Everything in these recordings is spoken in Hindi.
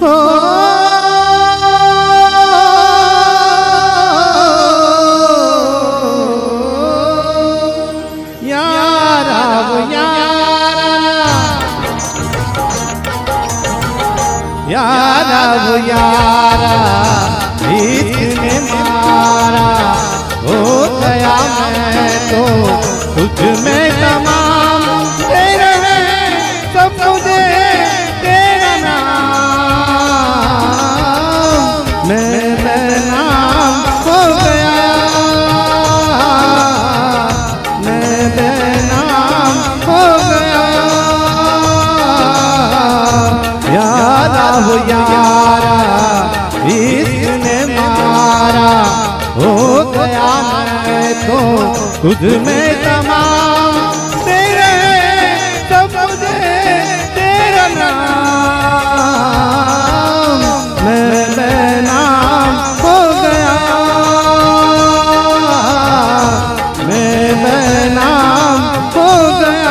यारा वो यारा इसने मारा हो गया मैं तो तुझ में तमाम तेरा है सब मुझे तेरा नाम मैं नाम हो गया मैं नाम हो गया यारा हो यारा इसने मारा हो गया मैं तो खुद में तमाम तेरे सब मुझे तेरा नाम मैं नाम हो गया मैं नाम हो गया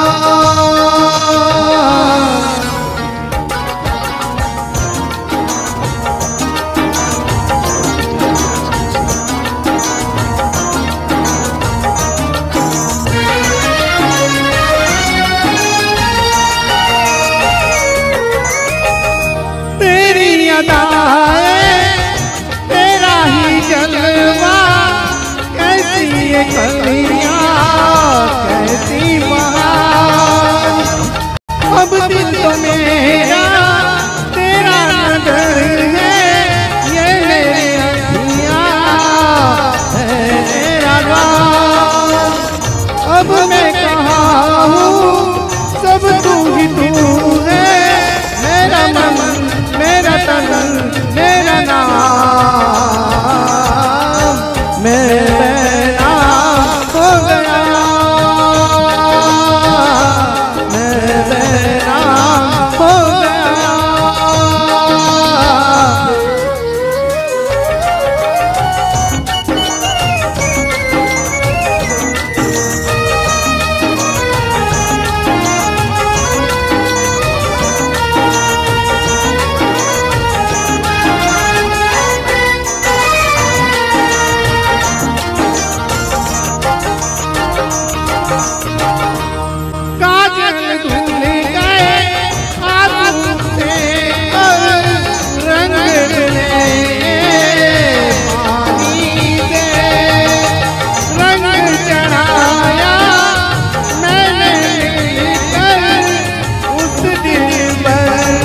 तेरा ही जलवा कैसी ये कलियां कैसी महान अब दिल तो मेरा तेरा नगर है ये मेरी अखियां है तेरा द्वार अब मैं कहाँ हूँ सब तू ही तू है मेरा मन मेरा तन मेरा नाम मेरा नाम हो गया मेरा नाम हो गया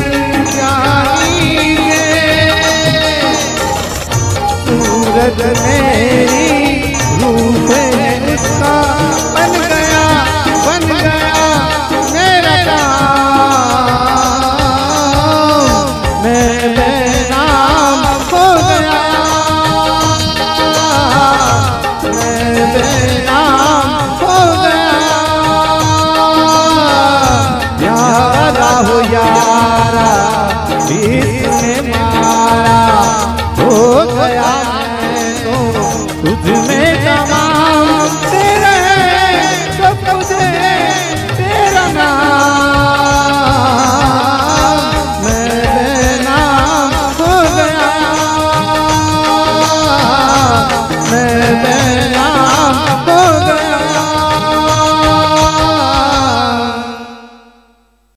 सूरज में